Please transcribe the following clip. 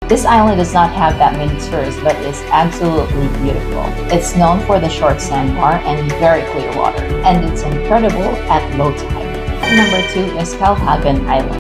This island does not have that many tourists, but is absolutely beautiful. It's known for the short sandbar and very clear water, and it's incredible at low tide. Number 2 is Calhagan Island.